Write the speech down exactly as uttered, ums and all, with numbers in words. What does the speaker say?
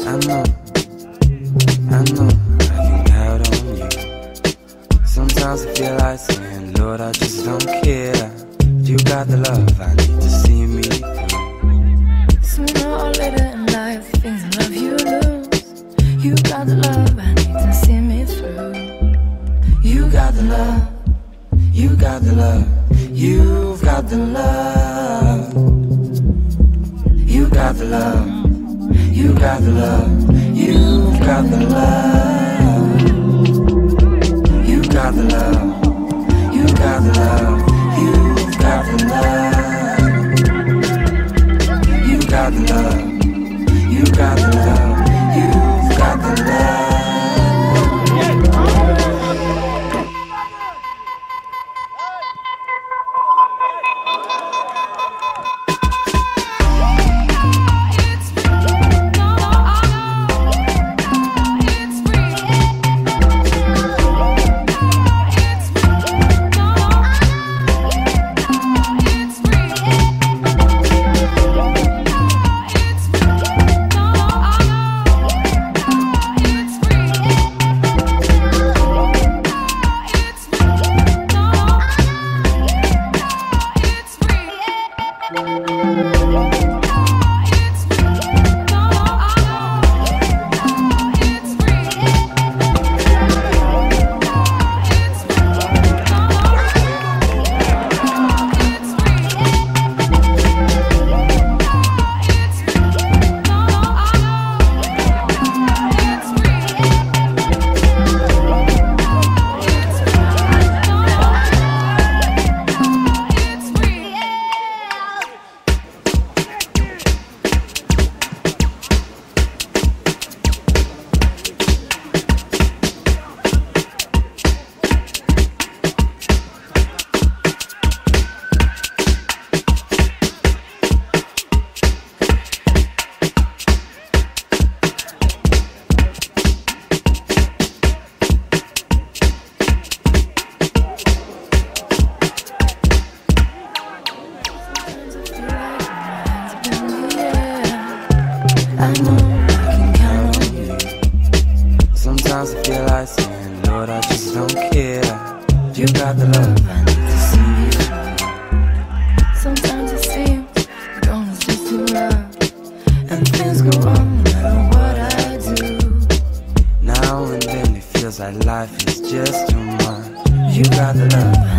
I know, I know I can count on you. Sometimes I feel like saying, Lord, I just don't care. You got the love I need to see me through. Sooner or later in life, things in love you lose. You got the love I need to see me through. You got the love, you got the love, you've got the love. You got the love, you got the love, you've got the love. You got the love, you got the love, you've got the love. You got the love, you got the love, you've got the love. I know I can count on you. Sometimes I feel like saying, Lord, I just don't care. You got the love I need to see me through. Sometimes it seems the going is just too rough, and things go wrong no matter what I do. Now and then it feels like life is just too much. You got the love